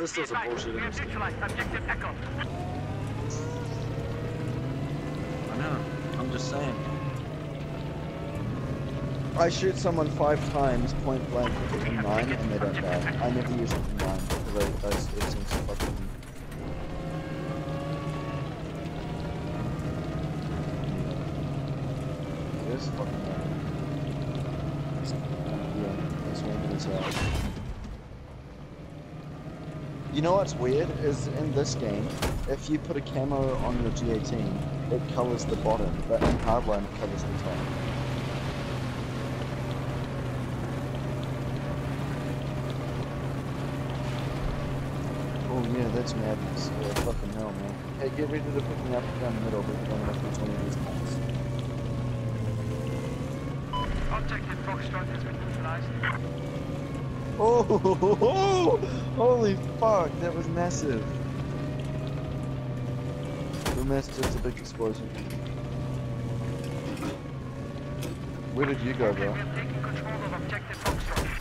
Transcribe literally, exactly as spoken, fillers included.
Pistols are bullshit in this game. I know. I'm just saying. I shoot someone five times point blank with an M nine and they don't die. I never use an M nine because I, I, it seems to fucking... This fucking... Yeah, this one is out. You know what's weird is in this game, if you put a camo on your G eighteen, it colors the bottom, but in Hardline it colors the top. Oh yeah, that's madness. Yeah, fucking hell, man. Hey, get ready to pick me up down the middle, but we're going to have twenty of these points. Objective Foxtrot has been neutralized. Oh, ho, ho, ho, holy fuck, that was massive. We missed just a big explosion. Where did you go, bro? We have taken control of Objective Foxtrot.